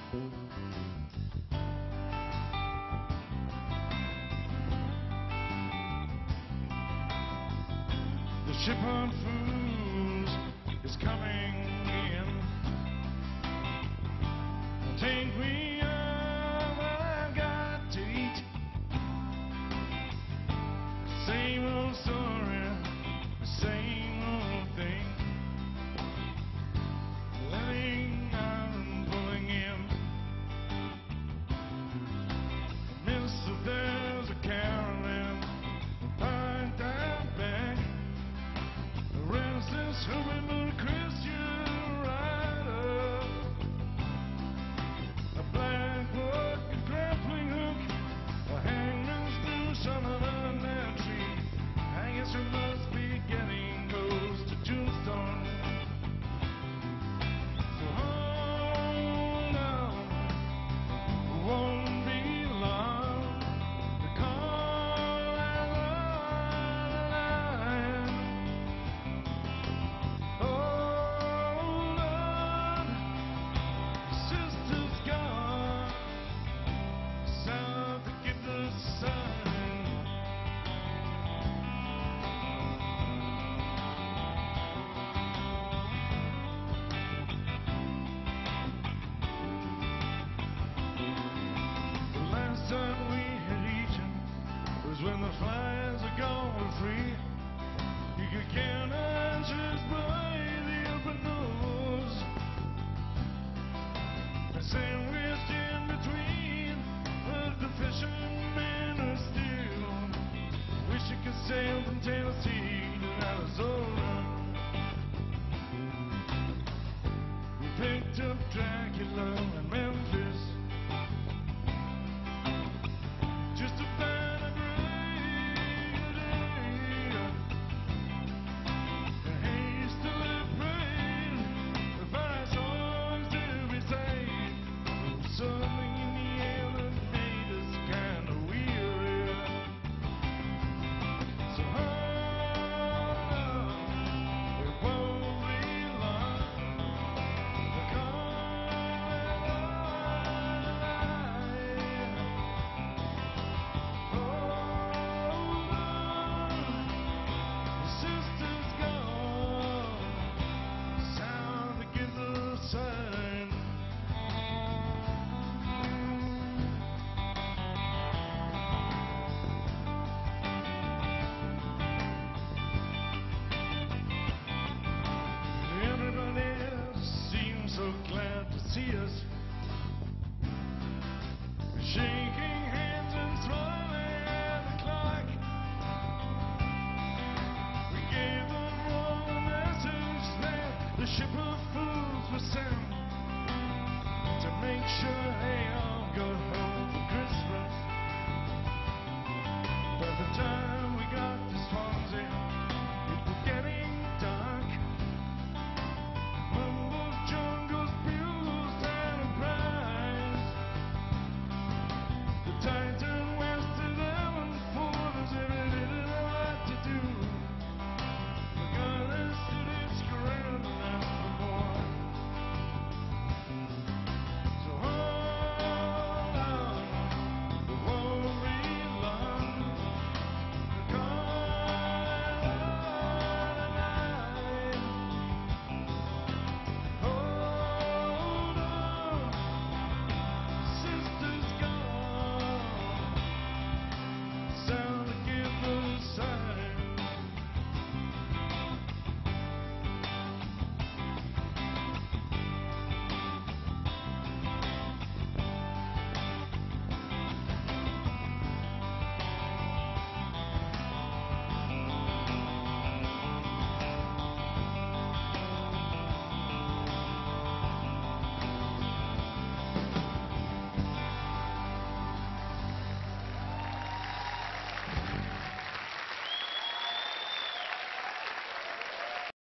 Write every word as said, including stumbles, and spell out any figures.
The ship on fools is coming in. Take me all I've got to eat. Same old story, the same old thing. Letting out and pulling in. Mister, there's a Carolyn parked out back. A restless, hoping for a Christian rider. A black book, a grappling hook, a hangman's noose on an unnamed tree. I guess we must be getting close to Tombstone. So hold on, it won't be long. The call and line. Hold on, sister's gone. South to get the sun. The last time we had eaten was when the flies are gone free. You could count on just by the open nose. I say